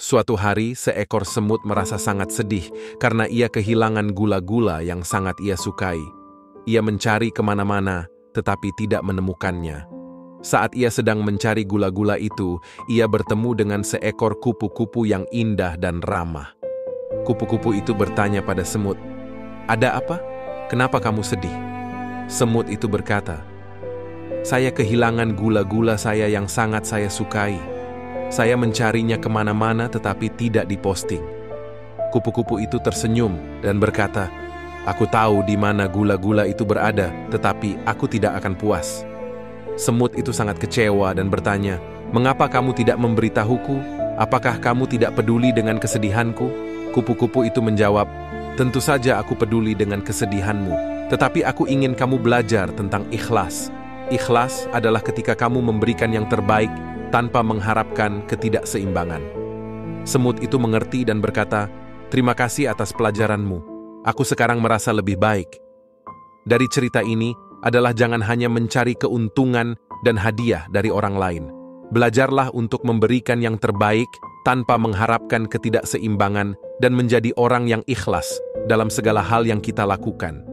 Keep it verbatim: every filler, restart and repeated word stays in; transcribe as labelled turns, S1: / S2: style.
S1: Suatu hari, seekor semut merasa sangat sedih karena ia kehilangan gula-gula yang sangat ia sukai. Ia mencari kemana-mana, tetapi tidak menemukannya. Saat ia sedang mencari gula-gula itu, ia bertemu dengan seekor kupu-kupu yang indah dan ramah. Kupu-kupu itu bertanya pada semut, "Ada apa? Kenapa kamu sedih?" Semut itu berkata, "Saya kehilangan gula-gula saya yang sangat saya sukai. Saya mencarinya kemana-mana tetapi tidak diposting." Kupu-kupu itu tersenyum dan berkata, "Aku tahu di mana gula-gula itu berada, tetapi aku tidak akan puas." Semut itu sangat kecewa dan bertanya, "Mengapa kamu tidak memberitahuku? Apakah kamu tidak peduli dengan kesedihanku?" Kupu-kupu itu menjawab, "Tentu saja aku peduli dengan kesedihanmu, tetapi aku ingin kamu belajar tentang ikhlas. Ikhlas adalah ketika kamu memberikan yang terbaik tanpa mengharapkan ketidakseimbangan." Semut itu mengerti dan berkata, "Terima kasih atas pelajaranmu. Aku sekarang merasa lebih baik." Dari cerita ini adalah jangan hanya mencari keuntungan dan hadiah dari orang lain. Belajarlah untuk memberikan yang terbaik tanpa mengharapkan ketidakseimbangan dan menjadi orang yang ikhlas dalam segala hal yang kita lakukan.